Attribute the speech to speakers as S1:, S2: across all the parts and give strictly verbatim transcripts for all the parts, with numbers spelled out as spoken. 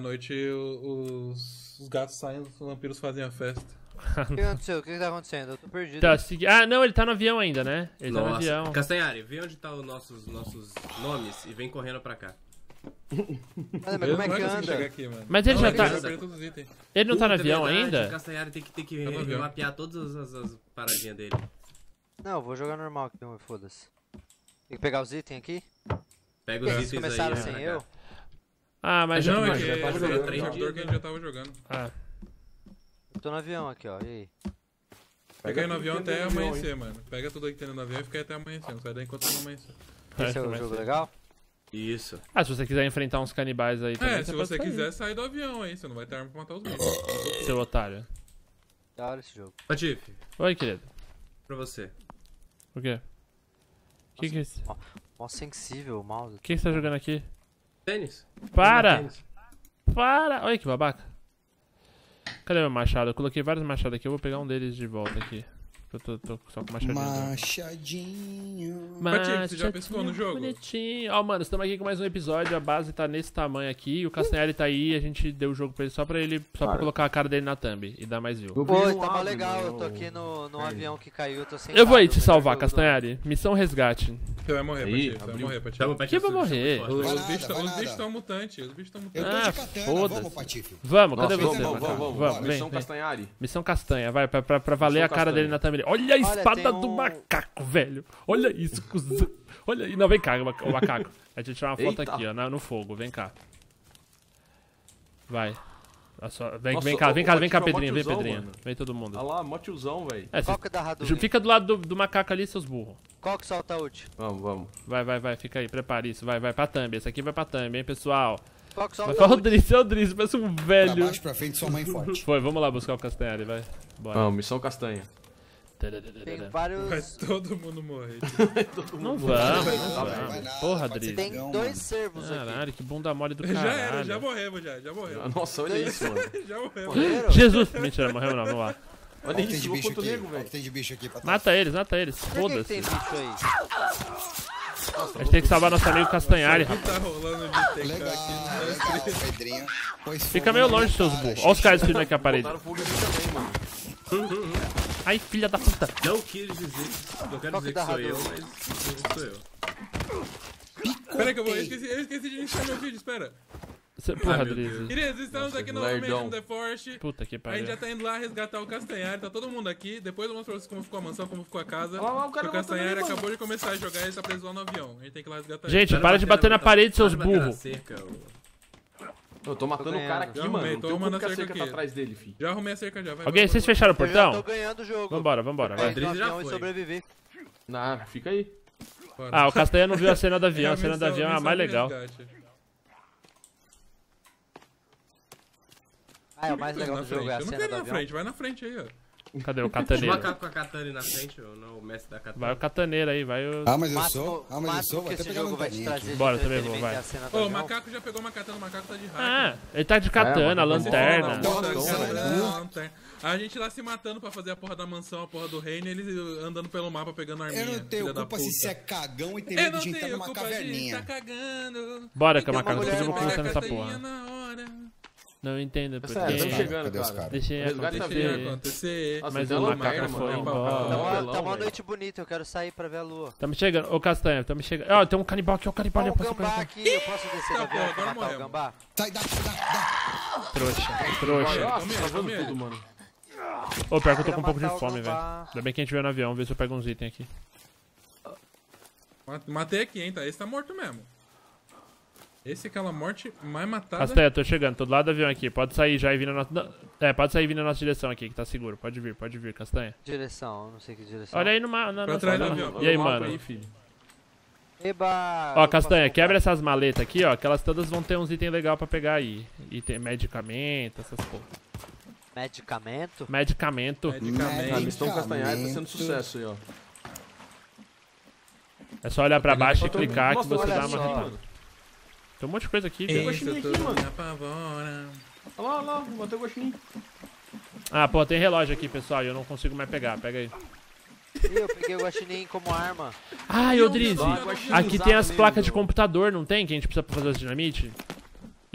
S1: noite os, os gatos saem, os vampiros fazem a festa.
S2: O que aconteceu? O que tá acontecendo? Eu tô perdido.
S3: Tá, segui... Ah, não, ele tá no avião ainda, né? Ele
S4: Nossa.
S3: tá no avião.
S4: Castanhari, vê onde tá os nossos, nossos nomes e vem correndo pra cá.
S2: Mas, mas como é que anda?
S1: Aqui, mano.
S3: Mas ele
S1: não,
S3: já
S1: ele
S3: tá...
S1: já perdeu todos os itens.
S3: Ele não tá no
S4: Puta,
S3: avião
S4: verdade,
S3: ainda?
S4: O Castanhari tem que, tem que
S1: Tá no avião.
S4: mapear todas as, as paradinhas dele.
S2: Não, eu vou jogar normal aqui, foda-se. Tem que pegar os itens aqui?
S4: Pega os
S2: Eles
S4: itens
S2: começaram
S4: aí.
S2: sem
S4: pra cá.
S2: eu?
S3: Ah, mas
S1: Não,
S3: já...
S1: é que
S4: já
S1: é
S4: tava
S1: o
S4: jogando três
S1: servidor
S4: dias,
S1: que a
S4: né?
S1: gente já tava jogando.
S3: Ah.
S2: Eu tô no avião aqui, ó. E aí?
S1: Pega aí no
S5: tudo
S1: avião
S5: que tem
S1: até
S5: no avião,
S1: amanhecer, mano. Pega tudo aí que tem no avião e fica aí até amanhecer. Não sai daí enquanto não amanhecer.
S2: Esse é o
S3: começa
S2: jogo
S3: aí.
S2: legal?
S4: Isso.
S3: Ah, se você quiser enfrentar uns canibais aí também,
S1: É, se
S3: pode
S1: você
S3: sair,
S1: quiser sair do avião aí, você não vai ter arma pra matar os bichos.
S3: seu otário.
S2: Da hora esse jogo.
S4: Patife,
S3: Oi, querido.
S4: pra você.
S3: O quê? O que que é isso?
S2: Mó, mó sensível o mouse.
S3: O que que você tá jogando aqui?
S4: Tênis?
S3: Para!
S4: Tênis.
S3: Para! Olha que babaca. Cadê meu machado? Eu coloquei vários machados aqui, eu vou pegar um deles de volta aqui. Eu tô, tô só com machadinho.
S6: Machadinho.
S1: Patife, você já pescou no jogo?
S3: Bonitinho. Ó, mano, estamos aqui com mais um episódio. A base tá nesse tamanho aqui. O Castanhari tá aí. A gente deu o jogo pra ele só pra ele. Só pra
S5: Cara.
S3: colocar a cara dele na thumb e dar mais view.
S5: Eu vi
S2: Pô,
S5: no
S2: tá mó
S5: áudio,
S2: legal.
S5: mano.
S2: Eu tô aqui no, no avião que caiu, eu tô sem
S3: Eu vou aí
S2: carro,
S3: te
S2: melhor
S3: salvar,
S2: jogo do-
S3: Castanhari. Missão resgate.
S1: Você vai morrer,
S5: Aí,
S1: Patife. Você vai
S5: abriu.
S1: morrer, Patife.
S4: Chama o Patife.
S3: Que vai morrer?
S4: chama o
S1: Os,
S4: Patife.
S6: Vai nada,
S1: bichos
S6: vai
S1: os
S6: nada.
S1: bichos estão mutantes. Os bichos estão
S6: Eu
S1: mutantes.
S6: tô
S3: Ah,
S6: de katana,
S3: foda-se.
S6: vamos, Patife.
S3: Vamos, cadê
S5: Nossa,
S3: você,
S5: vamos,
S3: macaco?
S5: vamos, vamos,
S3: Vamos,
S5: vamos.
S3: vem,
S5: Missão
S3: vem.
S5: Castanhari.
S3: Missão castanha, vai, pra, pra, pra valer
S5: Missão
S3: a cara
S5: castanha.
S3: dele na thumb. Olha a espada
S2: tem
S3: do
S2: um-
S3: macaco, velho. Olha isso, cuzão. Olha aí. Não, vem cá, o maca- o macaco. A gente tirar uma foto
S5: Eita.
S3: aqui, ó, na- no fogo. Vem cá. Vai. Olha só, Vem,
S5: Nossa,
S3: vem cá,
S5: o-
S3: vem cá,
S5: o
S3: vem cá,
S5: Patife é um
S3: Pedrinho. Vem,
S5: tiozão,
S3: Pedrinho.
S5: mano.
S3: Vem todo mundo.
S5: Olha lá, mó tiozão, velho.
S3: É,
S2: Qual
S3: cê-
S2: que é da Hadouken?
S3: fica do lado do, do macaco ali, seus burros.
S2: Qual que solta a ult?
S5: Vamos, vamos.
S3: Vai, vai, vai, fica aí, prepara isso. Vai, vai pra thumb. Esse aqui vai pra thumb, hein, pessoal.
S2: Qual que
S3: Vai
S2: solta
S3: pra
S2: a ult?
S3: Rodrigo, é o Driz, parece um
S6: Pra
S3: velho.
S6: baixo, pra frente, sua mãe forte.
S3: Foi, vamos lá buscar o Castanhari, vai. Bora.
S5: Vamos, missão castanha.
S2: Tem
S1: Vai
S2: vários...
S1: todo mundo morrer.
S3: Não vamos, não
S6: Vai
S3: vamos.
S6: nada,
S3: Porra,
S6: pode ser
S3: Driz.
S2: Tem
S6: Cagão,
S2: dois
S6: mano.
S2: servos aqui.
S3: Caralho, que bunda mole do
S1: Já
S3: caralho.
S1: era, já morremos, já. Já morreu.
S5: Nossa, olha isso, mano.
S1: Já morreu.
S2: Morreram?
S3: Jesus! Mentira, morreu não, vamos lá.
S5: Olha
S6: Olha o que tem
S5: isso,
S6: de
S5: vou
S6: bicho
S5: quanto
S6: aqui.
S5: nego,
S6: Olha o que
S5: velho.
S6: tem de bicho aqui pra trás.
S3: Mata eles, mata eles.
S2: Por que, que
S3: Foda-se.
S2: tem bicho aí?
S3: A gente tem que salvar nosso amigo Castanhari,
S1: O que
S3: rapaz.
S1: tá rolando de T K
S6: Legal,
S1: aqui? Né?
S6: legal, Pedrinho. Pois
S3: Fica
S6: fogo
S3: meio
S6: na
S3: longe,
S6: minha
S3: seus
S6: cara,
S3: burros. Olha os caras que aqui a parede.
S5: Botaram fogo em mim também, mano.
S3: Ai, filha da puta.
S4: Não quis dizer. Não quero
S2: Qual que
S4: dizer que
S2: dá
S4: sou eu,
S2: Hadouken?
S4: mas não sou eu.
S1: Pera que eu vou. Eu esqueci, eu esqueci de iniciar meu vídeo, espera.
S3: Cê- Porra,
S4: meu
S3: Driz.
S4: Deus.
S1: Queridos, estamos
S5: Nossa,
S1: aqui
S5: que
S1: novamente
S5: lerdão.
S1: no The Forest.
S3: Puta que
S1: A gente
S3: pariu.
S1: já tá indo lá resgatar o Castanhari, tá todo mundo aqui. Depois eu mostro pra vocês como ficou a mansão, como ficou a casa.
S5: Olha lá, o cara
S1: o Castanhari
S5: levantando ali,
S1: acabou de começar a jogar e ele tá preso lá no avião. A gente tem que ir lá resgatar
S3: Gente,
S1: ele.
S3: para de bater na parede, seus
S4: Para de bater na
S3: burros.
S4: cerca, ô.
S5: Eu tô matando o
S2: ganhando.
S5: cara aqui,
S1: Já
S5: mano.
S1: arrumei,
S5: Não
S1: tô
S5: tem como
S1: arrumando
S5: que a
S1: a cerca
S5: cerca tá
S1: aqui.
S5: atrás dele, filho.
S1: Já arrumei a cerca já, vai.
S3: Alguém,
S1: vai,
S3: vocês
S1: vai,
S3: fecharam o
S2: Eu já tô
S3: portão?
S2: ganhando o jogo.
S3: Vambora, vambora, vai.
S2: Entrei no
S4: Driz já
S2: avião e
S4: foi.
S2: sobrevivi.
S5: Não, fica aí.
S1: vai.
S3: Ah, o Castanha não viu a cena do avião.
S1: É
S3: A cena do
S1: missão-
S3: avião é a
S1: missão
S3: mais
S1: de
S3: legal.
S1: resgate.
S2: Ah, é o mais
S1: Tô
S2: legal
S1: na
S2: do jogo,
S1: frente.
S2: é a
S1: Eu não
S2: cena
S1: quero
S2: do
S1: ir na
S2: avião.
S1: frente, vai na frente aí, ó.
S3: Cadê o
S4: O
S3: cataneiro?
S4: macaco com a katana na frente, ou não, o mestre da katana.
S3: Vai o cataneiro aí, vai o...
S6: Ah, mas eu
S2: Máximo-
S6: sou? Ah, mas eu
S2: máximo
S6: sou? Vou
S2: que
S6: até
S2: esse
S6: pegar a
S2: jogo vai te
S6: lanterninha
S2: trazer
S6: aqui.
S2: de
S3: Bora, também vou,
S2: entretenimento
S3: vai.
S2: é a cena do
S1: Ô, o
S2: avião.
S1: macaco já pegou uma katana, o macaco tá de raiva.
S3: Ah, ele tá de katana,
S5: É, mas-
S3: lanterna.
S6: Então,
S1: Puta,
S6: então,
S1: cara,
S6: então.
S1: lanterna. A gente lá se matando pra fazer a porra da mansão, a porra do reino, e eles andando pelo mapa pegando arminha.
S6: Eu não tenho
S1: filha da
S6: culpa se
S1: puta.
S6: você é cagão e tem
S1: Eu
S6: medo
S1: não
S6: de entrar
S1: tenho
S6: numa
S1: culpa de
S6: caverninha.
S1: tá cagando.
S3: Bora,
S2: Tem uma
S3: Camacaco, depois eu vou
S2: mulher
S3: começar
S2: morta.
S3: nessa
S1: Catainha
S3: porra.
S1: na hora.
S3: Não entendo
S5: É
S3: por
S5: sério,
S6: Cadê os
S5: estamos
S3: quê.
S6: caras?
S5: chegando,
S6: Cadê os
S5: cara.
S6: caras?
S3: Deixei
S5: Resgate tá
S3: acontecer.
S5: vindo.
S1: acontecer.
S5: Nossa,
S3: Mas
S5: tem
S3: o
S5: uma
S3: macaco
S5: merda,
S3: foi
S5: mano.
S3: embora.
S2: Tá
S5: Tá
S2: uma,
S5: apelão,
S2: tá uma
S5: velho.
S2: noite bonita, eu quero sair pra ver a lua.
S3: Tamo chegando. Ô, Castanha, tamo chegando. Ó, tem um canibal aqui, ó, o canibal ali.
S2: Olha o
S3: Eu posso
S2: gambá
S3: pegar.
S2: aqui, eu posso descer do
S1: Tá,
S2: avião
S1: pô,
S2: pra
S1: agora
S2: matar o
S1: morremos.
S2: gambá?
S6: Sai, dá, dá, dá.
S3: Trouxa, trouxa.
S5: Nossa,
S1: come
S5: tá
S1: ele,
S5: vendo
S1: come ele.
S5: tudo, mano.
S3: Ô, pior que eu tô com um
S2: Quero
S3: pouco de
S2: matar o
S3: fome, velho.
S2: gambá.
S3: Ainda bem que a gente veio no avião, ver se eu pego uns itens aqui.
S1: Matei aqui, hein, tá? Esse tá morto mesmo. Esse é aquela morte mais matada.
S3: Castanha, tô chegando, tô do lado do avião aqui. Pode sair já e vir na nossa... não, É, pode sair e vir na nossa direção aqui, que tá seguro. Pode vir, pode vir, Castanha.
S2: Direção, eu não sei que direção.
S3: Olha aí no ma... na
S1: Pra
S3: nossa...
S1: trás do
S3: na-
S1: avião.
S3: E aí,
S5: Olha o mapa
S3: mano?
S5: aí, filho.
S2: Eba!
S3: Ó,
S2: eu
S3: Castanha,
S2: posso
S3: quebra
S2: comprar.
S3: essas maletas aqui, ó, que elas todas vão ter uns itens legais pra pegar aí. Item, medicamento, essas porra.
S2: Medicamento?
S3: Medicamento.
S5: A
S1: Medicamento.
S5: missão Castanhari tá sendo
S6: Medicamento.
S5: sucesso aí, ó.
S3: É só olhar pra baixo e
S5: Nossa,
S3: clicar que
S5: nossa,
S3: você
S2: olha
S3: dá uma
S2: só.
S3: retada. Tem um monte de coisa aqui, velho.
S1: Isso
S5: Guaxinim aqui,
S1: tudo
S5: mano.
S1: me apavora.
S5: Olha lá, olha lá, bateu o gostinho.
S3: Ah, pô, tem relógio aqui, pessoal, e eu não consigo mais pegar. Pega aí.
S2: Ih, eu peguei o guaxinim como arma.
S3: Ai, ô Drizzy,
S1: Não, não, não,
S3: aqui tem as
S5: nele,
S3: placas de
S5: meu.
S3: computador, não tem? Que a gente precisa pra fazer as dinamite?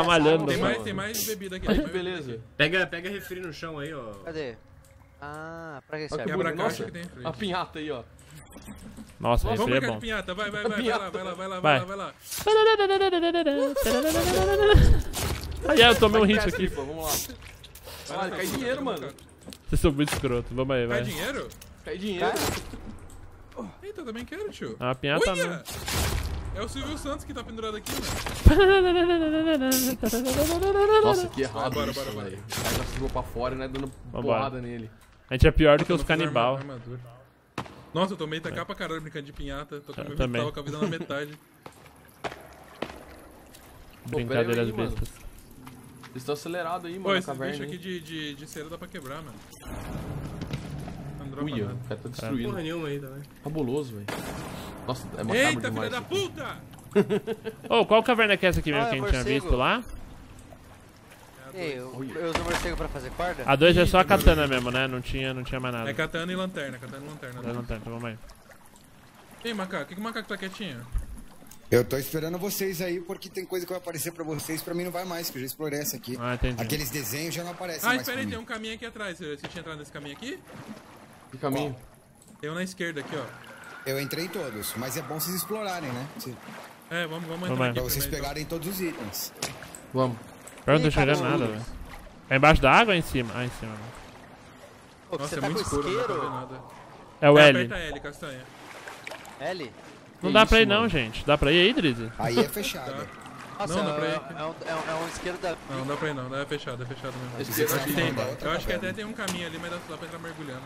S3: tá malhando.
S1: Tem
S5: Nossa,
S1: mais,
S5: mano.
S1: tem mais bebida aqui.
S5: Olha
S1: tem
S5: que
S1: mais
S5: beleza.
S4: Pega, pega refri no chão aí, ó.
S2: Cadê? Ah, pra que
S5: Olha
S2: serve?
S5: que
S1: Quebra a
S5: bonito.
S1: caixa
S5: Nossa,
S1: que tem frente.
S5: a pinhata aí, ó.
S3: Nossa, esse
S1: Vamos
S3: aí é
S1: pra cá
S3: bom.
S1: de pinhata, vai, vai, vai, vai lá, vai lá, vai lá,
S3: Vai.
S1: vai lá, vai lá.
S3: Ai, eu tomei um hit
S5: Essa,
S3: aqui.
S5: Lipa, vamos lá. Caralho, cai dinheiro, mano.
S3: Vocês são muito escroto. Vamos aí,
S1: Cai
S3: vai.
S1: dinheiro?
S5: Cai dinheiro.
S1: Eita, eu também quero, tio.
S3: Ah, a pinhata
S1: Uia!
S3: não.
S1: É o Silvio Santos que tá pendurado aqui, mano.
S5: Nossa, que errado
S1: Bora,
S5: isso,
S1: bora, bora.
S5: velho. O cara já segurou pra fora e né, dando
S3: Vambora.
S5: porrada nele.
S3: A gente é pior do que
S1: Eu
S3: os
S1: não fiz
S3: canibal.
S1: arma- armadura. Nossa, eu tomei tacar pra caralho brincando de pinhata. Tô com
S3: Eu
S1: meu
S3: também.
S1: vital com a vida na metade.
S3: Brincadeiras
S5: aí, mano.
S3: bestas.
S5: Eles estão acelerados aí, mano,
S1: Pô,
S5: na
S1: esses
S5: caverna.
S1: bichos aqui
S5: hein?
S1: de, de, de cera dá pra quebrar, mano. Não dropa
S5: Uia,
S1: nada.
S5: o cara tá
S4: Porra
S5: destruindo.
S4: nenhuma aí também.
S5: Fabuloso, velho. Nossa, é macabro
S1: Eita, filha
S5: demais.
S1: da
S5: isso aqui.
S1: puta!
S3: Ô, qual caverna que é essa aqui mesmo
S2: Ah,
S3: que a gente tinha
S2: morcego.
S3: visto lá?
S2: Ei, eu,
S5: Olha.
S2: eu uso o morcego pra fazer corda?
S3: A dois é só a katana mesmo, né? Não tinha, não tinha mais nada.
S1: É katana e lanterna, katana e lanterna.
S3: Não, não tem, então vamos aí.
S1: Ei, macaco, por que, que o macaco tá quietinho?
S6: Eu tô esperando vocês aí, porque tem coisa que vai aparecer pra vocês, pra mim não vai mais, que eu já explorei essa aqui.
S3: Ah, entendi.
S6: Aqueles desenhos já não aparecem
S1: Ah,
S6: mais
S1: espera
S6: pra
S1: aí,
S6: mim.
S1: tem um caminho aqui atrás. Você você tinha entrado nesse caminho aqui?
S5: Que caminho?
S1: Tem um na esquerda aqui, ó.
S6: Eu entrei em todos, mas é bom vocês explorarem, né? Se-
S1: É, vamos, vamos
S3: Vamos
S1: entrar
S3: aí.
S1: aqui
S6: Pra vocês
S1: primeiro,
S6: pegarem todos os itens.
S5: Vamos.
S3: Eu não tô
S2: Ih,
S3: enxergando
S2: acabou.
S3: nada, velho. É embaixo da água ou em cima? Ah, em cima. Né?
S2: Pô,
S1: então. Nossa,
S2: você
S1: é
S2: tá
S1: muito
S2: com
S1: escuro, não dá pra ver
S2: isqueiro?
S1: nada.
S3: É o
S1: É,
S3: L.
S1: aperta L, castanha.
S2: L?
S3: Não
S5: Que
S3: dá
S5: isso,
S3: pra ir
S5: mano?
S3: não, gente. Dá pra ir aí, Drizzy?
S6: Aí é fechado.
S2: Nossa,
S1: Não, dá
S2: é,
S1: pra ir.
S2: é, um, é, um, é um isqueiro da...
S1: Não, não dá pra ir não, é fechado, é fechado mesmo.
S5: Esse
S6: Vocês
S5: aqui
S1: Acho que
S6: estão
S1: tem,
S6: falando da outra
S1: eu acho que
S6: caverna.
S1: até tem um caminho ali, mas dá, dá pra entrar mergulhando.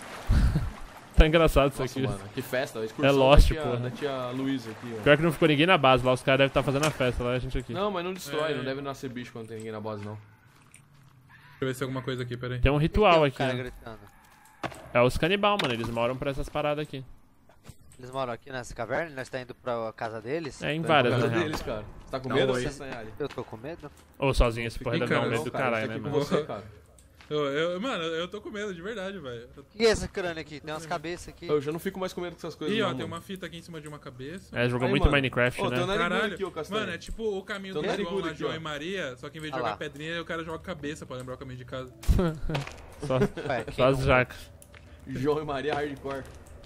S3: Tá engraçado isso
S5: Nossa,
S3: aqui.
S5: mano, que festa. A excursão
S3: É Lost,
S5: da tia,
S3: porra.
S5: da tia Luísa aqui, ó.
S3: Pior que não ficou ninguém na base lá, os caras devem estar fazendo a festa lá e a gente aqui.
S5: Não, mas não destrói,
S1: É.
S5: não deve nascer bicho quando tem ninguém na base, não.
S1: Deixa eu ver se tem alguma coisa aqui, peraí.
S3: Tem um
S2: Tem
S3: ritual
S2: um
S3: aqui,
S2: cara
S3: né?
S2: gritando.
S3: É os canibal, mano. Eles moram por essas paradas aqui.
S2: Eles moram aqui nessa caverna e nós tá indo pra casa deles?
S3: É, em
S5: Tá
S3: várias,
S5: na
S3: na
S5: casa
S3: real.
S5: deles, cara. Você tá com
S4: Não,
S5: medo,
S4: oi.
S5: Castanhari?
S2: Eu tô com medo?
S3: Ou sozinho, esse porra
S1: Ih,
S3: deve dar um
S1: cara,
S3: medo
S5: Não,
S3: do
S5: cara,
S3: caralho,
S5: eu tô
S3: né,
S5: aqui
S3: mano?
S5: com você, cara.
S1: Eu, eu, mano, eu tô com medo, de verdade, velho.
S2: O que é esse crânio aqui? Tem umas cabeças aqui.
S5: Eu já não fico mais com medo com essas coisas,
S1: Ih, ó,
S5: não,
S1: tem
S5: mano.
S1: uma fita aqui em cima de uma cabeça.
S3: É, jogou
S5: Aí,
S3: muito
S5: mano.
S3: Minecraft,
S5: Ô, tem um
S3: né?
S5: narigudo aqui, ô, Castanho.
S1: Mano, é tipo o caminho
S5: Tem
S1: do
S5: um
S1: João
S5: narigudo
S1: lá,
S5: aqui,
S1: João
S5: ó.
S1: e Maria, só que em vez de
S2: Ah
S1: jogar
S2: lá.
S1: pedrinha, o cara joga cabeça pra lembrar o caminho de casa.
S3: Só,
S2: Ué, quem
S3: só as
S2: não?
S3: jacas.
S5: João e Maria Hardcore.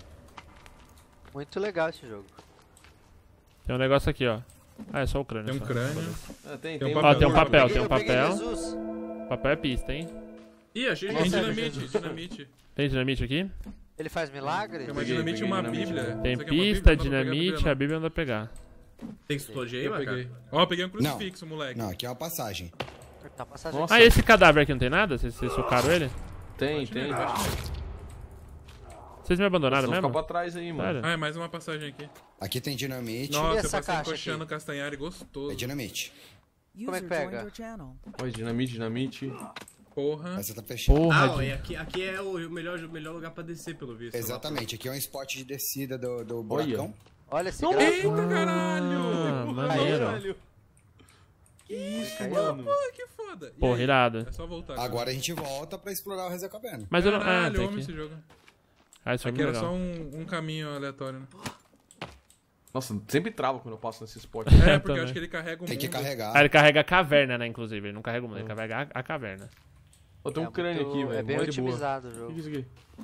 S2: Muito legal esse jogo.
S3: Tem um negócio aqui, ó. Ah, é só o crânio.
S1: Tem um
S3: só.
S1: crânio.
S5: Ah, tem,
S1: Tem um
S5: tem
S3: Ó, tem um
S1: papel.
S3: papel,
S2: Peguei-
S3: tem um
S2: eu peguei
S3: papel.
S2: Jesus.
S3: Papel é pista, hein?
S4: Ih, achei
S1: Tem
S2: Nossa,
S4: gente.
S1: dinamite, dinamite.
S3: Tem dinamite aqui?
S2: Ele faz milagre?
S1: Tem uma
S5: Peguei,
S1: dinamite e
S5: peguei
S1: uma
S5: dinamite.
S1: bíblia.
S3: Tem
S1: Você quer uma
S3: pista,
S1: Bíblia? Não dá pra pegar
S3: dinamite,
S1: a
S3: a Bíblia não dá pra pegar.
S4: Tem explodir aí,
S1: Eu
S4: macaco?
S1: peguei. Ó, peguei um crucifixo, moleque.
S6: Não, aqui é uma passagem.
S2: Tá passagem.
S5: Nossa.
S3: Ah, esse cadáver aqui não tem nada? Vocês, vocês socaram ele?
S5: Tem,
S1: Bate
S5: tem.
S1: nele, bate nele.
S3: Vocês me abandonaram
S5: Vamos ficar
S3: mesmo?
S5: pra trás aí, mano.
S3: Sério?
S1: Ah, é mais uma passagem aqui.
S6: Aqui tem dinamite.
S1: Nossa, eu
S2: essa
S1: passei
S2: caixa
S1: encoxando o
S2: aqui?
S1: Castanhari gostoso.
S6: É dinamite.
S2: Como é que pega?
S5: Olha, dinamite, dinamite.
S1: Porra.
S6: Essa tá fechada.
S3: Porra,
S4: Ah, ó,
S3: de...
S4: e aqui, aqui é o melhor, o melhor lugar pra descer, pelo visto.
S6: Exatamente, aqui é um spot de descida do, do buracão.
S2: Olha esse
S1: Eita,
S2: gráfico.
S1: caralho!
S3: Ah, maneiro.
S5: Caralho. Que isso,
S2: Caiu.
S5: mano?
S1: Porra, que foda. E
S3: Porra,
S1: aí?
S3: irado.
S1: É só voltar.
S6: Agora a gente volta pra explorar o resto da caverna.
S3: Mas eu não... Ah,
S1: Caralho, eu
S3: tem
S1: amo
S3: aqui.
S1: esse jogo.
S3: Ah, isso foi
S1: Aqui
S3: muito
S1: era
S3: legal.
S1: só um, um caminho aleatório, né?
S5: Nossa, sempre trava quando eu passo nesse spot.
S1: É, porque eu
S3: também.
S1: acho que ele carrega o
S6: Tem que
S1: mundo.
S6: carregar.
S3: Ah, ele carrega a caverna, né, inclusive. Ele não carrega o mundo, ele carrega a, a caverna.
S5: Ó, tem um
S2: É
S5: crânio
S2: muito-
S5: aqui, velho.
S2: É bem
S5: mó de boa.
S2: otimizado o
S5: O que
S2: jogo.
S5: que é isso aqui?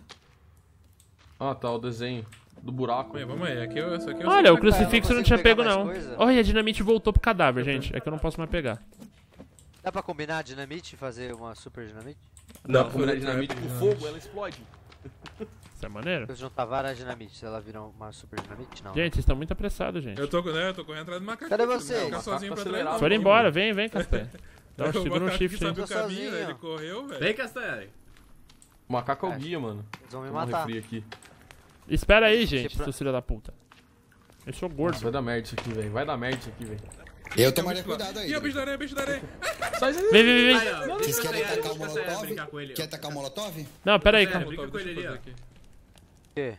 S5: Ah, tá, o desenho do buraco.
S1: Olha, vamos aí, aqui eu, isso aqui eu
S3: Olha, o
S1: sei.
S3: crucifixo
S2: eu não
S3: não tinha
S2: consigo
S3: pego,
S2: pegar
S3: não.
S2: mais coisa.
S3: Olha, a dinamite voltou pro cadáver, gente. É que eu não posso mais pegar.
S2: Dá pra combinar dinamite e fazer uma super dinamite?
S5: Dá
S1: Não,
S5: pra combinar
S1: foi-
S5: dinamite com
S1: dinamite.
S5: fogo, ela explode.
S3: Isso é maneiro.
S2: Eu juntar várias dinamites, ela vira uma super dinamite? Não.
S3: Gente, vocês estão muito apressados, gente.
S1: Eu tô, né, eu tô correndo atrás do macaco.
S2: Cadê
S1: Não
S2: você?
S1: vou ficar
S5: Macaco
S1: sozinho
S5: tá
S1: pra trás.
S5: acelerado.
S1: não.
S3: Foram embora, vem, vem, Castanho. Dá um,
S1: O
S3: segura um
S1: macaco
S3: shift
S1: que
S3: aí.
S1: sabe o
S2: Eu tô
S1: caminho,
S2: sozinho.
S1: ele correu, velho.
S4: Vem, Castanhari.
S5: O macaco é o
S2: É.
S5: guia, mano.
S2: Eles vão me
S5: Toma um
S2: matar.
S5: refri aqui.
S3: Espera aí, gente,
S2: Tipo-
S3: seus filhos da puta. Eu sou gordo.
S5: Nossa, vai dar merda isso aqui, velho. Vai dar merda isso aqui, velho.
S6: Eu tomaria cuidado aí.
S1: Ih, o bicho da areia, bicho da areia.
S5: Sai, sai,
S3: Vem, vem, vem.
S4: Aí, ó.
S6: Vocês
S4: Deixa o
S6: querem
S4: Castanhari,
S6: tacar o
S4: deixa o Castanhari brincar com
S6: molotov?
S4: ele.
S6: Quer tacar o molotov?
S3: Não, pera aí,
S4: É,
S3: calma.
S4: brinca com ele ali, ó.
S2: O quê?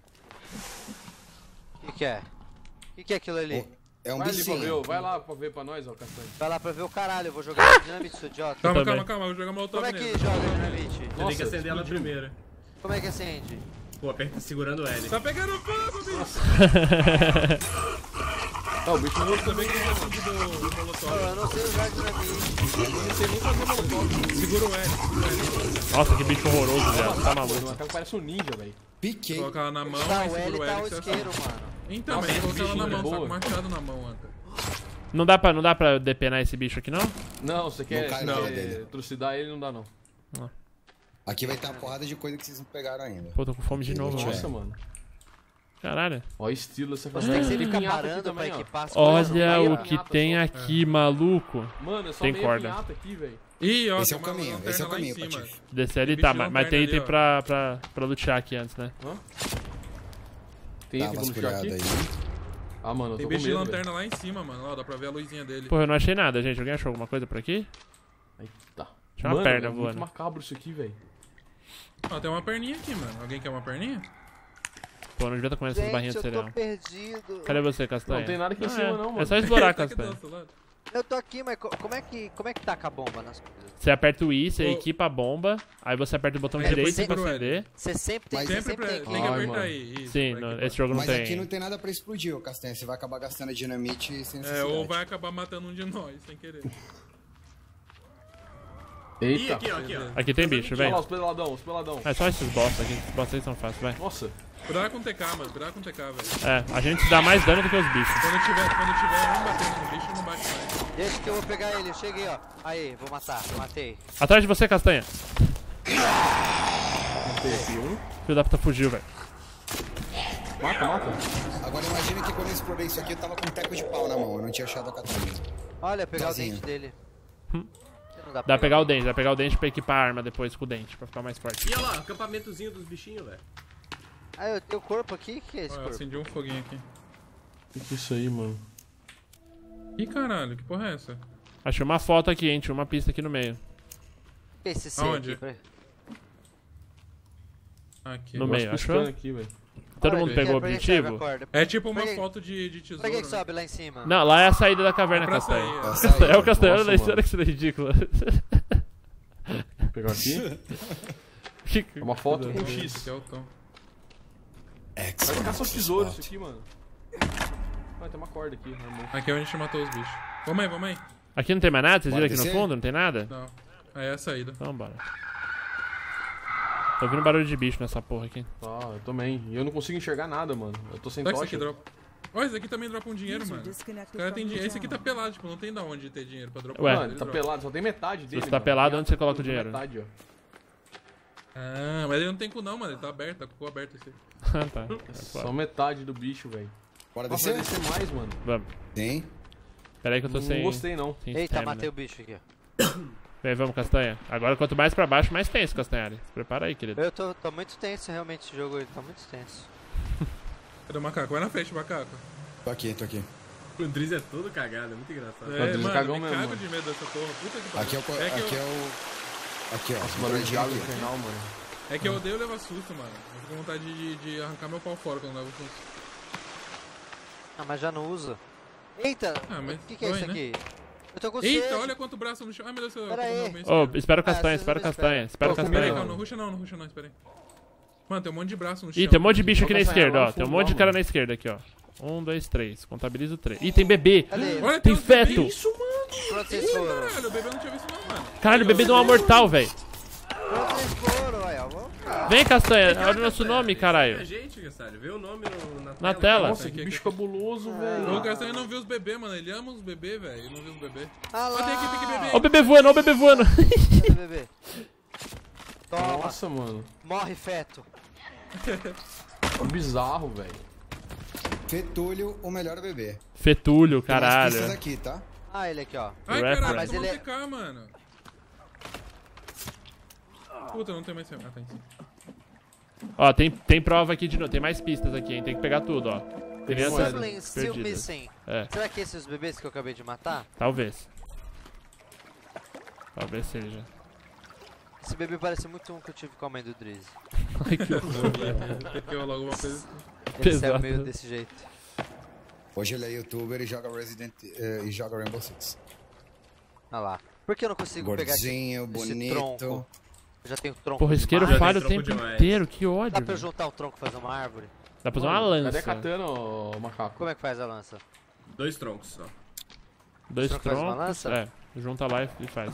S2: O que que é? O que que é aquilo ali?
S6: É um
S5: Vai ali pra ver,
S6: bichinho.
S5: ó. Vai lá pra ver pra nós, ó, Castanho.
S2: Vai lá pra ver o caralho, eu vou jogar dinamite, seu idiota.
S1: Calma,
S3: Eu
S1: calma,
S3: também.
S1: calma, eu vou jogar molotov
S2: Como é que
S1: nele.
S2: joga dinamite?
S4: Você tem que
S5: Nossa,
S4: acender ela
S5: explodiu.
S4: primeiro.
S2: Como é que acende?
S4: Pô, aperta segurando L.
S1: Tá pegando fogo, bicho.
S5: Não, o bicho não
S1: Ainda bem que não tá sentindo o molotov.
S2: Eu não sei usar dinamite.
S1: Eu não sei nem fazer molotov. Segura o L. segura o L.
S3: Nossa, que bicho horroroso, velho. Tá
S5: O
S3: maluco.
S5: macaco parece um ninja, velho.
S6: Piquei.
S1: Coloca ela na mão,
S2: Tá,
S1: aí
S2: o
S1: segura
S2: L
S1: o
S2: tá
S1: L
S2: o
S1: que você
S2: isqueiro,
S1: acerta.
S2: mano.
S1: Então,
S5: Nossa,
S1: mas
S5: esse
S1: coloca ela na
S5: bichinho
S1: mão,
S5: é
S1: só
S5: boa.
S1: com o machado na mão, anta.
S3: Não dá pra, não dá pra depenar esse bicho aqui, não?
S5: Não, você quer
S6: cai
S5: se
S6: na
S5: quer
S6: hora dele.
S5: trucidar ele, não dá não.
S6: Aqui vai ter uma porrada de coisa que vocês não pegaram ainda.
S3: Pô, tô com fome de novo,
S6: Nossa,
S3: velho.
S5: Nossa, mano.
S3: Caralho.
S5: Ó, estilo essa
S2: Você tem que sempre ficar
S5: pinhata aqui
S2: parando pra
S5: também, ó.
S2: equipar as coisas.
S3: Olha
S5: Aí a
S3: o que
S5: pinhata
S3: tem
S5: só.
S3: aqui, maluco.
S5: Mano, é só
S3: Tem
S5: meia
S3: corda.
S5: pinhata aqui, velho.
S1: Ih, ó,
S6: Esse é
S1: tem
S6: o
S1: uma
S6: caminho,
S1: lanterna
S6: esse é o
S1: lá em
S6: caminho,
S1: cima.
S6: Patife.
S3: Descer ali,
S1: Tem
S3: tá,
S1: bicho
S3: mas,
S1: de
S3: mas tem
S1: lanterna
S3: item
S1: ali, ó.
S3: pra, pra, pra lutear aqui antes, né?
S5: Hã? Tem
S6: Dá
S5: item
S6: umas
S5: como puxar
S6: olhada
S5: aqui?
S6: aí.
S5: Ah, mano, eu
S1: Tem
S5: tô com
S1: bicho de
S5: medo,
S1: lanterna lá em cima, mano. Ó, dá pra ver a luzinha dele.
S3: Porra, eu não achei nada, gente. Alguém achou alguma coisa por aqui?
S5: velho. Eita.
S3: Tinha uma
S5: Mano,
S3: perna
S5: é
S3: voando.
S5: muito macabro isso aqui, velho.
S1: Ó, tem uma perninha aqui, mano. Alguém quer uma perninha?
S3: Pô, não devia estar comendo essas barrinhas
S2: Gente,
S3: de
S2: eu
S3: cereal.
S2: tô perdido.
S3: Cadê você, Castanha?
S5: Não tem nada aqui em
S3: Ah,
S5: cima,
S3: é.
S5: não,
S3: É
S5: mano.
S3: só explorar,
S1: Tá aqui do
S3: Castanha.
S1: nosso lado.
S2: Eu tô aqui, mas co- como é que, como é que taca a bomba nas coisas?
S3: Você aperta o I, você
S1: Ô.
S3: equipa a bomba, aí você aperta o botão
S1: Aí
S3: direito
S1: depois
S3: pra
S1: segura o L.
S3: acender.
S2: Você sempre tem,
S6: Mas
S2: você
S1: Sempre
S2: sempre
S1: pra,
S2: tem
S1: tem
S2: que...
S1: que
S5: Ai,
S1: apertar
S5: mano.
S1: aí. Isso,
S3: Sim,
S1: pra
S3: no-
S1: equipar.
S3: esse jogo não
S6: Mas
S3: tem.
S6: aqui não tem nada pra explodir, ô Castanha. Você vai acabar gastando a dinamite sem necessidade.
S1: É, ou vai acabar matando um de nós, sem querer.
S4: Ih,
S5: Eita.
S4: aqui, ó, aqui, ó.
S3: Aqui tem bicho,
S5: Olha
S3: vem.
S5: lá, os peladão, os peladão.
S3: É só esses bosta aqui. Esses bosta aí são fáceis, vai.
S5: Nossa.
S1: Cuidado com o T K, mano. Cuidado com o T K, velho.
S3: É, a gente dá mais dano do que os bichos.
S1: Quando tiver, quando tiver um batendo no bicho, não bate mais.
S2: Deixa que eu vou pegar ele, eu cheguei, ó. Aí, vou matar, matei.
S3: Atrás de você, Castanha.
S5: Tem aqui um.
S3: Filho da puta fugiu, velho.
S5: Mata, mata.
S6: Agora imagina que quando eu explorei isso aqui, eu tava com um teco de pau na mão. Eu não tinha achado a katana.
S2: Olha, pegar
S6: Sozinho.
S2: o dente dele.
S3: Hum.
S2: Não
S3: Dá pra pegar o dente, dá pra pegar o dente pra equipar a arma depois com o dente, pra ficar mais forte.
S4: E olha lá, acampamentozinho dos bichinhos, velho.
S2: Ah, eu tenho o corpo aqui? O que é esse
S1: Ó, eu
S2: corpo?
S1: acendi um foguinho aqui.
S5: O que é isso aí, mano?
S1: Ih, caralho, que porra é essa?
S3: Achei uma foto aqui, hein? Tinha uma pista aqui no meio.
S2: O que é esse C
S1: Aonde?
S2: aqui? Peraí.
S1: Aqui.
S3: No
S5: Eu
S3: meio,
S5: acho que
S3: achou?
S5: piscando aqui, velho.
S3: Todo
S2: Olha,
S3: mundo
S2: pra
S3: pegou o
S2: que- pra que serve a
S3: objetivo?
S2: corda?
S1: É tipo uma
S2: Pra que-
S1: foto de, de tesouro.
S2: Pra que que sobe lá em cima?
S3: Não, lá é a saída da caverna,
S1: É pra sair.
S3: Castanha.
S1: ó.
S6: Essa aí,
S3: É o Castanhano
S5: Nossa,
S3: da história
S5: mano.
S3: que isso é ridículo.
S5: Vou pegar aqui.
S3: Que-
S5: É uma foto com
S1: Esse
S5: X.
S1: aqui é o tom.
S5: Vai
S6: Excellent.
S5: caçar os tesouros isso aqui, mano. Ah, tem uma corda aqui, irmão.
S1: Aqui é onde a gente matou os bichos. Vamos aí, vamos aí.
S3: Aqui não tem mais nada? Vocês
S6: Bora
S3: viram aqui no
S6: descer?
S3: fundo? Não tem nada?
S1: Não. Aí é a saída.
S3: Então bora. Tô ouvindo barulho de bicho nessa porra aqui.
S5: Ah, eu também. E eu não consigo enxergar nada, mano. Eu tô sem
S1: Será que esse
S5: tocha.
S1: aqui dropa? Ó, esse aqui também dropa um dinheiro, mano. O cara tem dinheiro. Esse aqui tá pelado, tipo, não tem da onde ter dinheiro pra dropar.
S3: Ué.
S5: Mano,
S1: Ele
S5: tá
S1: dropa.
S5: pelado, só tem metade dele.
S3: você tá
S5: mano.
S3: pelado,
S5: Tem
S3: onde você
S5: a-
S3: coloca o
S5: tem
S3: dinheiro?
S5: Metade, ó.
S1: Ah, mas ele não tem cu não, mano. Ele tá aberto, tá com o cu aberto esse.
S3: Ah, tá. É
S5: Só
S3: foda.
S5: metade do bicho, velho.
S6: Bora
S5: Nossa, vai
S6: descer?
S5: descer mais, mano.
S3: Vamos.
S6: Sim.
S3: Pera aí que eu tô
S5: Não
S3: sem...
S5: gostei, não.
S3: sem
S2: Eita,
S3: stamina.
S2: matei o bicho aqui, ó.
S3: Vem, vamos, Castanha. Agora, quanto mais pra baixo, mais tenso, Castanhari. Se prepara aí, querido.
S2: Eu tô, tô muito tenso, realmente, esse jogo ele tá muito tenso.
S1: Cadê o macaco? Vai na frente, macaco.
S6: Tô aqui, tô aqui.
S4: O Driz é todo cagado, é muito engraçado.
S1: É,
S5: Deus,
S1: mano,
S5: cagão
S1: me
S5: mesmo,
S1: cago
S5: mano.
S1: de medo dessa porra. Puta que pariu.
S6: Aqui é o... co-
S1: É que
S6: Aqui
S1: eu-
S6: é o... Aqui, ó.
S5: Barulho de água
S6: aqui.
S5: infernal, mano.
S1: É que eu odeio levar susto, mano. Eu fico com vontade de, de arrancar meu pau fora quando eu levo susto.
S2: Ah, mas já não usa. Eita,
S1: Ah, mas
S2: o que que é
S1: dói,
S2: isso
S1: né?
S2: aqui? Eu tô com
S1: Eita,
S2: sede.
S1: olha quanto braço no chão. Ai, meu Deus, eu
S2: Pera
S1: tô com o
S2: aí.
S1: meu bem
S3: Ô,
S1: esquerdo.
S3: espera o
S2: Ah,
S3: Castanha,
S2: vocês
S3: espera o
S2: não me
S3: Castanha. Espera o
S1: Pera aí,
S3: Castanha.
S1: calma, não ruxa não, não ruxa não, espera aí. Mano, tem um monte de braço no chão.
S3: Ih, tem um monte de bicho
S5: Só
S3: aqui na
S5: Castanha
S3: esquerda,
S5: lá
S3: ó.
S5: no
S3: Tem um
S5: fundo,
S3: monte de
S5: lá,
S3: cara
S5: mano.
S3: na esquerda aqui, ó. Um, dois, três. Contabiliza o três. Ih, tem bebê.
S2: Cadê?
S1: Olha,
S3: Tem
S1: uns
S3: feto.
S1: bebê. Isso, mano.
S2: Pra onde vocês foram?
S1: Caralho, o bebê eu não tinha visto não, mano.
S3: Caralho, o bebê deu uma mortal, velho.
S2: Pra onde vocês foram? Aí, ó, vamos cá.
S3: Vem, Castanha. Olha o nosso nome,
S4: É
S3: caralho.
S4: gente, Gassalho. Vê o nome no- na,
S3: Na tela.
S5: Nossa,
S1: aqui,
S5: que
S1: aqui,
S5: bicho
S1: aqui.
S5: cabuloso,
S1: O
S5: velho.
S1: Castanho não viu os bebês, mano. Ele ama os bebês, velho. Ele não viu os bebês.
S2: Ah
S1: Ó, tem aqui, tem aqui,
S2: lá.
S1: bebê.
S3: Ó o bebê voando, ó o bebê voando.
S2: Cadê o bebê? Toma,
S5: Nossa, mano.
S2: morre feto.
S5: Que bizarro, velho.
S6: Fetúlio, o melhor bebê.
S3: Fetúlio,
S6: Tem mais pistas
S3: caralho.
S6: aqui, tá?
S2: Ah, ele aqui, ó.
S1: Ai,
S3: Reference.
S1: caralho,
S2: Mas
S1: mas
S2: ele é-
S1: T K, mano. Puta, não tem mais... Ah, tá em cima.
S3: Ó, tem, tem prova aqui de novo. Tem mais pistas aqui, hein. Tem que pegar tudo, ó. Crianças
S2: Siblings still
S3: perdidas.
S2: missing.
S3: É,
S2: Será que esses bebês que eu acabei de matar?
S3: talvez. Talvez seja.
S2: Esse bebê parece muito um que eu tive com a mãe do Drizzy.
S3: Ai, que horror, velho.
S1: Tem que rolar alguma coisa.
S2: Ele
S3: Pesado.
S2: saiu meio desse jeito.
S6: Hoje ele é youtuber e joga Resident... eh, e joga Rainbow Six.
S2: Olha lá. Por que eu não consigo pegar esse,
S6: Gordinho,
S2: esse
S6: bonito.
S2: tronco? Eu já tenho tronco
S3: Porra, isqueiro
S2: demais.
S3: falha o
S4: tronco
S3: tempo
S4: demais.
S3: inteiro. Que ódio,
S2: Dá pra eu
S3: velho.
S2: juntar um tronco e fazer uma árvore?
S3: Dá pra usar uma
S5: Mano,
S3: lança.
S5: Cadê a katana, ô, macaco?
S2: Como é que faz a lança?
S4: Dois troncos só.
S2: Você
S3: Dois
S2: não faz uma
S3: troncos.
S2: lança?
S3: É, junta lá e faz.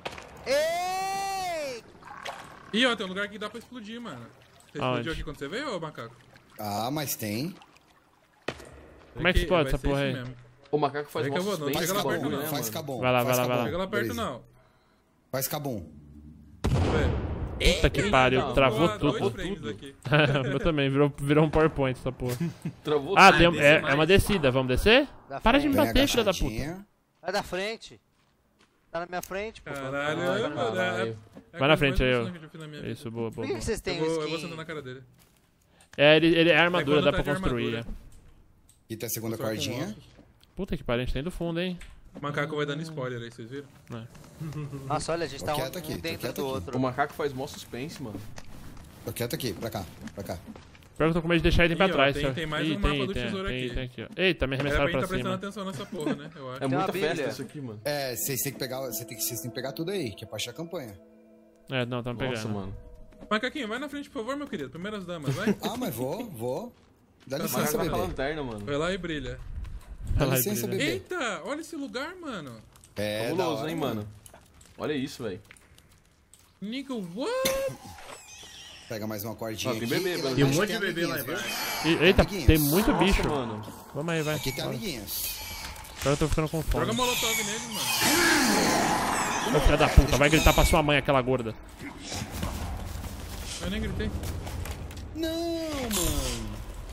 S2: Ei!
S1: Ih, ó, tem um lugar que dá pra explodir, mano. Você
S3: Aonde?
S1: explodiu aqui quando você veio, ô macaco?
S6: Ah, mas tem.
S3: Como é que explode
S1: vai
S3: essa
S1: ser
S3: porra
S1: esse
S3: aí?
S1: mesmo.
S5: O macaco faz
S1: Peraí que eu
S5: mó
S1: vou, não
S5: suspense
S1: chega lá
S5: esse
S1: perto,
S5: bagulho,
S1: não.
S5: né,
S6: Faz
S5: mano?
S6: cabum.
S3: Vai lá,
S6: faz
S3: vai lá, vai lá.
S6: cabum.
S1: Chega lá perto,
S6: Beleza.
S1: não.
S6: Faz cabum.
S1: Vê.
S3: Puta que pariu,
S5: não.
S3: travou
S1: Porra,
S3: tudo.
S1: dois frames aqui.
S3: Meu também, virou, virou um PowerPoint essa porra.
S5: Travou
S3: Ah,
S5: tudo.
S3: tem,
S4: desce
S3: é,
S4: mais.
S3: é uma descida, vamos descer?
S2: Da
S3: Para de me
S2: frente.
S6: Bem
S3: bater, filha da puta.
S6: agachadinha.
S2: Vai da frente. Tá na minha frente, pô.
S1: Caralho,
S3: Ai,
S1: eu, mano. É,
S5: caralho.
S1: é a
S3: Vai na
S1: coisa
S3: frente
S1: mais
S3: aí,
S1: impressionante que eu já fiz na minha vida.
S3: Isso, boa,
S2: Por
S3: boa,
S2: que,
S3: boa.
S2: que vocês
S1: Eu
S2: têm
S1: vou,
S2: um
S1: eu vou
S2: skin?
S1: sentando na cara dele.
S3: É, ele, ele é armadura,
S1: quando
S3: dá
S1: tá
S3: pra
S1: de
S3: construir.
S1: armadura.
S6: Aqui tem a segunda
S1: Só com
S6: cordinha.
S1: ossos.
S3: Puta que pariu, a gente tem do fundo, hein?
S1: O macaco vai dando spoiler aí, vocês viram?
S2: Nossa, olha, a gente
S6: Tô
S2: tá um,
S6: quieto aqui,
S2: um
S6: tô
S2: dentro
S6: quieto
S2: do
S6: aqui.
S2: outro.
S5: O macaco faz mó suspense, mano.
S6: Tô quieto aqui, pra cá, pra cá.
S3: Pior que eu tô com medo de deixar ele pra
S1: Ih, ó,
S3: trás.
S1: tem-
S3: só.
S1: tem mais
S3: Ih,
S1: um mapa
S3: tem,
S1: do
S3: tem,
S1: tesouro
S3: tem,
S1: aqui.
S3: tem aqui, ó. Eita, me
S1: Era pra
S3: arremessaram
S1: gente
S3: pra
S1: tá prestando
S3: cima.
S1: atenção nessa porra, né? Eu acho.
S5: É
S2: Tem uma
S5: muita festa
S2: Bíblia.
S5: isso aqui, mano.
S6: É, vocês têm que pegar. Você tem que, vocês têm que pegar tudo aí, que é pra achar a campanha.
S3: É, não, tamo
S5: Nossa,
S3: pegando.
S5: mano.
S1: Macaquinho, vai na frente, por favor, meu querido. Primeiras damas, vai.
S6: Ah, mas vou, vou. Dá
S5: O
S6: licença,
S5: macaco vai com a
S6: bebê.
S5: lanterna, mano.
S1: Vai lá e brilha.
S6: Dá
S3: Vai lá,
S6: licença,
S3: brilha.
S6: bebê.
S1: Eita, olha esse lugar, mano.
S6: É, da
S5: Fabuloso,
S6: hora,
S5: hein, mano. Olha isso, velho.
S1: Nigga, what?
S6: Pega mais uma cordinha
S5: Ó, tem
S6: aqui.
S5: bebê,
S6: e
S5: pelo
S6: lá
S4: Tem um
S6: embaixo
S4: monte de
S6: tem
S4: bebê lá
S6: amiguinhos,
S4: embaixo.
S6: viu?
S3: Ih, Eita,
S6: Amiguinhos.
S3: tem muito
S5: Nossa,
S3: bicho.
S5: mano.
S3: Vamos aí, vai.
S6: Aqui tem
S3: Bora.
S6: amiguinhos.
S3: Agora eu tô ficando com fome.
S1: Joga molotov neles, mano.
S3: Ô, filha da puta, vai gritar pra sua mãe, aquela gorda.
S1: Eu nem gritei.
S6: Não, mano.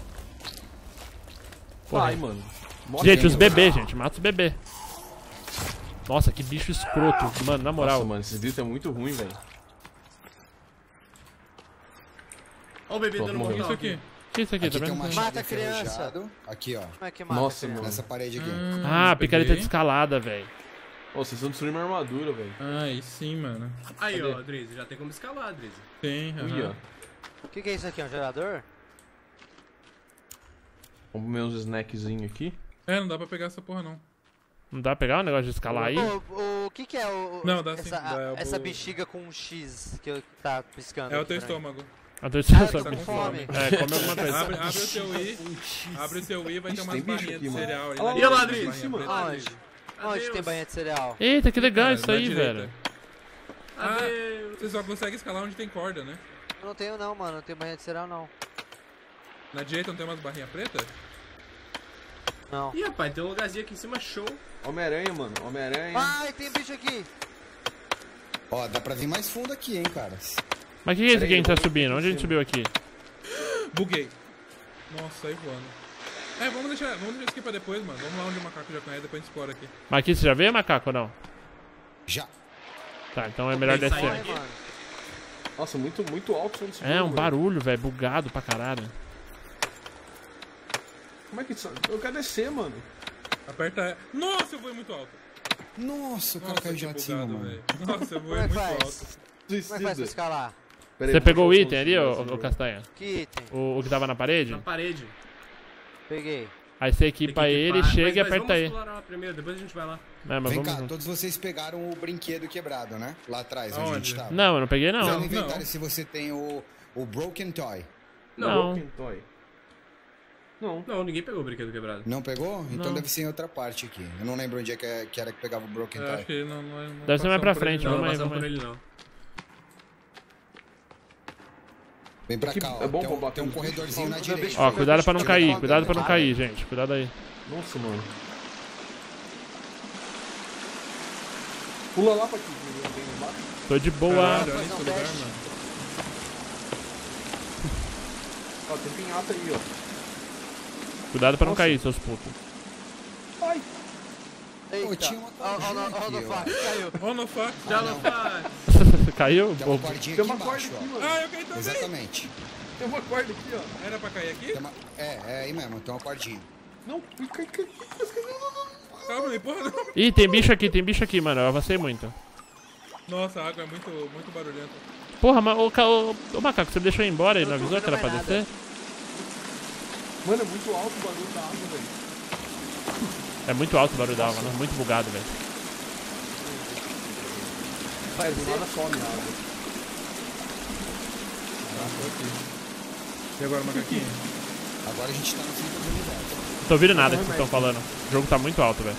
S3: Porra.
S5: Ai, mano. Mó
S3: Gente, os
S5: tempo.
S3: bebês, gente. Mata os bebês. Nossa, que bicho escroto. Mano, na moral.
S5: Nossa, mano, esse grito é muito ruim, velho.
S4: Olha o bebê
S5: Pronto,
S4: dando
S5: morreu.
S1: Isso
S4: mortal
S1: aqui.
S4: aqui.
S3: Que isso aqui,
S6: Aqui
S3: tá
S6: tem
S3: vendo?
S6: uma
S2: Mata
S6: chave
S2: a criança.
S6: enferrujado. Aqui, ó.
S2: Como é que mata?
S5: Nossa,
S2: criança?
S5: mano.
S6: Nessa parede aqui.
S3: Ah, picareta de
S1: peguei.
S3: escalada, velho.
S5: Ô, vocês estão destruindo minha armadura, velho.
S1: Ai, sim, mano.
S4: Aí, ó, Drizzy, já tem como escalar, Drizzy.
S1: Tem,
S5: Ui, ó.
S1: aham.
S2: O que, que é isso aqui? É um gerador?
S5: Vamos comer uns snackzinhos aqui.
S1: É, não dá pra pegar essa porra, não.
S3: Não dá pra pegar o negócio de escalar aí?
S2: Ô, o, o que, que é o.
S1: Não, dá
S2: essa,
S1: sim, dá, é o
S2: essa
S1: bo-
S2: bexiga com um X que eu- tá piscando.
S1: É o
S2: aqui
S1: teu
S2: pra mim?
S1: estômago.
S3: A tua
S2: Ah, eu
S3: só
S2: tô com
S3: que-
S2: fome.
S3: É, come alguma coisa.
S1: Abre, abre o seu i. Abre o seu i, vai ter
S5: Ixi,
S1: umas
S5: tem bicho
S1: barrinhas
S5: aqui,
S1: de
S5: mano.
S1: cereal. ali
S5: Olha lá,
S1: na
S4: E olha lá,
S1: direita,
S4: Drizzy, em
S1: barrinha
S4: cima.
S1: preta.
S4: Olha lá,
S2: Onde?
S4: Drizzy.
S2: Onde
S4: Adeus.
S2: tem banha de cereal?
S3: Eita, que legal
S1: Ah,
S3: isso
S1: na
S3: aí,
S1: direita.
S3: velho.
S1: Ah,
S4: Adeus.
S1: você só consegue escalar onde tem corda, né?
S2: Eu não tenho não, mano. Não tenho banha de cereal, não.
S1: Na direita não tem umas barrinhas pretas?
S2: Não.
S4: Ih, rapaz, tem um lugarzinho aqui em cima, show.
S5: Homem-Aranha, mano. Homem-Aranha.
S2: Ai, tem bicho aqui.
S6: Ó, dá pra vir mais fundo aqui, hein, caras.
S3: Mas o que, que é isso aqui que a gente tá
S5: Peraí, eu vou
S3: subindo? Onde a gente
S5: em
S3: subiu aqui?
S1: Buguei. Nossa, saí voando. É, vamos deixar, vamos deixar isso aqui pra depois, mano. Vamos lá onde o macaco já conhece, depois a gente explora aqui.
S3: Mas aqui você já veio, macaco, ou não?
S6: Já.
S3: Tá, então é melhor
S4: Tem que sair
S3: descer.
S2: Ai,
S4: aqui.
S2: mano.
S5: Nossa, muito, muito alto som desse
S3: É, um
S5: jogo, velho.
S3: barulho, velho, bugado pra caralho.
S5: Como é que isso... Eu quero descer, mano.
S1: Aperta. Nossa, eu voei muito alto.
S6: Nossa, o cara
S1: Nossa,
S6: caiu
S1: que
S6: de lá de cima,
S1: bugado,
S6: mano.
S1: velho. Nossa, eu
S2: Como
S1: voei
S2: é que
S1: muito
S2: faz?
S1: alto.
S2: Como é que faz pra
S5: Suicida.
S2: escalar?
S5: Pera aí,
S3: Você
S5: vou
S3: pegou o
S5: puxar
S3: item
S5: som
S3: ali,
S5: desse
S3: ô,
S5: jogo.
S3: ô Castanha?
S2: Que item?
S3: O, o que tava na parede?
S4: Na parede.
S2: Peguei.
S3: Aí você
S4: Tem que
S3: equipa ele,
S4: equipar.
S3: chega e
S4: Mas- mas
S3: aperta aí.
S4: Vamos explorar lá primeiro, depois a gente vai lá.
S3: É, mas
S6: Vem
S3: vamos
S6: cá,
S3: junto.
S6: todos vocês pegaram o brinquedo quebrado, né? Lá atrás, onde a
S1: Aonde?
S6: gente tava.
S3: Não, eu não peguei não.
S6: Vê
S1: Não.
S6: no inventário se você tem o, o Broken Toy.
S3: Não.
S5: Broken Toy. Não.
S4: Não, ninguém pegou o brinquedo quebrado.
S6: Não pegou? Então
S3: Não.
S6: deve ser em outra parte aqui. Eu não lembro onde é que, é- que era que pegava o Broken
S1: Eu acho
S6: Toy.
S1: que não, não, não
S3: Deve ser mais
S1: passamos
S3: pra
S1: por
S3: frente,
S1: ele,
S4: Não,
S1: não.
S4: não
S3: vamos aí,
S4: passamos
S3: vamos
S4: por
S3: aí.
S4: ele não.
S6: Vem pra
S5: Aqui
S6: cá, ó.
S5: é bom
S6: tem, um,
S5: pra
S6: tem um
S5: bater.
S6: corredorzinho na
S2: Ó,
S6: direita.
S3: Ó, cuidado pra não
S6: Deixa eu
S3: cair,
S6: pegar
S3: cuidado pra não
S6: uma
S3: cair, gente. Cuidado aí.
S5: Nossa, mano. Pula lá pra aqui. Vem embaixo.
S3: Tô de boa.
S1: Caralho, olha
S2: Fazer
S1: esse
S2: um
S1: lugar,
S2: teste.
S1: mano.
S5: Ó, tem pinhata aí, ó.
S3: Cuidado pra não
S5: Nossa.
S3: cair, seus putos.
S5: Ai.
S2: Eita.
S6: tinha uma
S2: Ó, ó,
S6: cordinha
S2: ó, ó,
S6: aqui,
S2: no
S6: ó.
S2: fato, caiu.
S1: Ó, no fato.
S4: Já
S6: Ah,
S4: não
S6: não.
S4: faz.
S3: Caiu?
S6: Tem uma
S3: Pô,
S6: cordinha
S5: Tem
S6: aqui
S5: uma corda
S6: embaixo,
S5: aqui,
S6: ó.
S5: mano.
S1: Ah, eu caí também.
S6: Exatamente.
S5: Tem uma corda aqui, ó.
S1: Era pra cair aqui?
S6: Tem uma- É, é aí mesmo, tem uma cordinha.
S5: Não, cai, cai, cai.
S1: Calma aí, porra, não.
S3: Ih, tem bicho aqui, tem bicho aqui, mano. Eu avancei muito.
S1: Nossa, a água é muito, muito barulhenta.
S3: Porra, mas ô, ca- ô, ô macaco, você me deixou ir embora e
S2: Eu
S3: não
S2: não tô
S3: avisou que era pra
S2: vendo mais
S3: descer?
S5: Mano, é muito alto o bagulho da água, velho.
S3: É muito alto o barulho da água, né? Muito bugado, velho.
S5: Vai, do nada some a água.
S1: E agora, macaquinho?
S6: Agora a gente tá no centro do universo.
S3: Não tô ouvindo nada que vocês estão falando. O jogo tá muito alto, velho.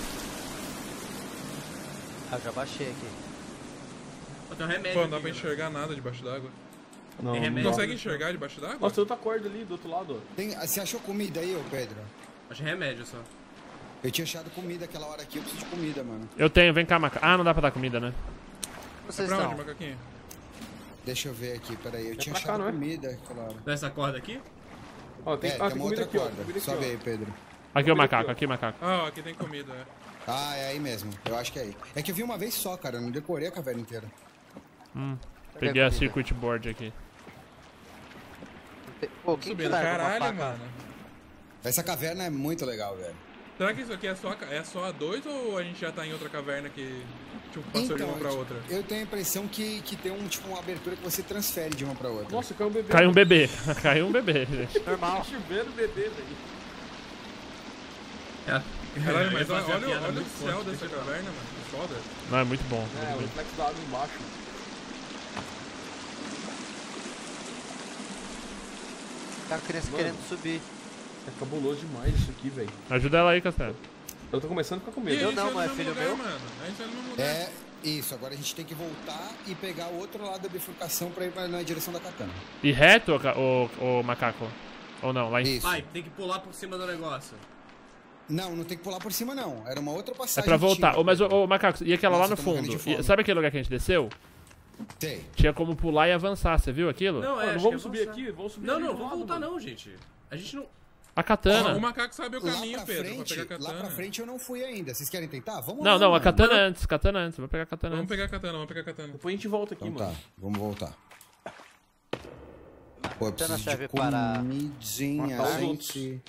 S2: Ah, eu já baixei aqui.
S4: Ó, tem um remédio
S1: Pô, não dá
S4: aqui,
S1: pra
S4: né?
S1: enxergar nada debaixo d'água.
S5: Não,
S4: Tem
S5: não
S4: remédio.
S5: dá.
S1: Consegue enxergar debaixo d'água?
S5: Nossa, tem outra corda ali do outro lado, ó.
S6: Tem, você achou comida aí, ô Pedro?
S4: Acho remédio só.
S6: Eu tinha achado comida aquela hora aqui, eu preciso de comida, mano.
S3: Eu tenho, vem cá, macaco. Ah, não dá pra dar comida, né?
S2: Onde vocês
S1: Pra onde,
S2: estão?
S1: macaquinho?
S6: Deixa eu ver aqui, peraí. Eu tinha
S5: pra cá,
S6: achado
S5: não é?
S6: comida aquela hora.
S4: Nessa corda aqui?
S5: Ó, tem,
S6: É,
S5: ah,
S6: tem
S5: tem
S6: uma
S5: comida
S6: outra
S5: aqui, ó.
S6: corda.
S5: Comida aqui,
S6: Sobe
S5: ó.
S6: aí, Pedro.
S3: Aqui o macaco, aqui macaco.
S1: Ah, ó, aqui tem comida, é.
S6: Ah, é aí mesmo. Eu acho que é aí. É que eu vi uma vez só, cara. Eu não decorei a caverna inteira.
S3: Hum.
S2: Cadê
S3: Peguei a
S2: comida?
S3: circuit board aqui.
S2: Pô, quem que
S1: Subindo.
S2: larga uma
S1: Caralho,
S2: faca?
S1: mano.
S6: Essa caverna é muito legal, velho.
S1: Será que isso aqui é só, a ca- é só a dois ou a gente já tá em outra caverna que tipo, passou de uma pra outra?
S6: eu tenho a impressão que, que tem um, tipo, uma abertura que você transfere de uma pra outra.
S5: Nossa, caiu um bebê.
S3: Caiu um bebê. Caiu um bebê, gente.
S2: Normal.
S5: Chuveiro bebê, velho.
S1: Caralho, mas
S4: Eu ia
S1: olha,
S4: fazer uma
S1: olha,
S4: piada
S1: olha o
S4: muito
S1: céu
S4: forte,
S1: dessa
S4: deixa eu
S1: caverna, mano. Que foda.
S3: Não, é muito bom.
S5: É, o
S3: Muito bom.
S5: reflexo da água embaixo.
S2: Tá a criança
S5: Mano.
S2: querendo subir.
S5: É cabuloso demais isso aqui, velho.
S3: Ajuda ela aí, Castelo.
S5: Eu tô começando a ficar com
S1: E
S5: medo.
S2: Eu
S1: aí,
S2: não,
S1: isso
S2: mas
S1: no
S2: é
S1: mesmo
S2: filho
S1: lugar,
S2: meu?
S1: mano. A gente tá no mesmo lugar.
S6: É, isso. Agora a gente tem que voltar e pegar o outro lado da bifurcação pra ir pra, na direção da katana.
S3: E reto, o, ca- o, o macaco? Ou não? Lá em...
S6: Isso.
S4: Vai, tem que pular por cima do negócio.
S6: Não, não tem que pular por cima, não. Era uma outra
S3: É
S6: passagem.
S3: pra
S6: que
S3: voltar.
S6: tinha.
S3: Ô, mas, ô, ô, macaco, e aquela
S6: Nossa,
S3: lá
S6: eu
S3: no
S6: tô morrendo
S3: fundo?
S6: de fome.
S3: E sabe aquele lugar que a gente desceu?
S6: Tem.
S3: Tinha como pular e avançar, você viu aquilo?
S4: Não, é,
S5: Mano,
S4: acho
S5: vamos
S4: que é
S5: subir
S4: avançar.
S5: aqui? Vamos subir
S4: Não,
S5: ali
S4: não,
S5: do
S4: vamos
S5: lado,
S4: voltar
S5: mano.
S4: não, gente. A gente não...
S3: A
S1: Ó,
S3: katana.
S1: o macaco sabe o
S6: Lá
S1: caminho,
S6: pra
S1: Pedro,
S6: frente,
S1: pra pegar a
S6: lá
S1: katana.
S6: pra frente eu não fui ainda. Vocês querem tentar? Vamos
S3: Não,
S6: lá,
S3: não, a
S6: mano.
S3: katana antes, katana antes. Vou pegar a katana
S1: Vamos
S3: antes.
S1: pegar a katana, vamos pegar a katana.
S5: Depois a gente volta aqui,
S6: Então
S5: mano.
S6: tá, vamos voltar. Pô, eu preciso
S2: serve
S6: de
S2: para
S6: comidinha,
S5: matar os
S6: gente.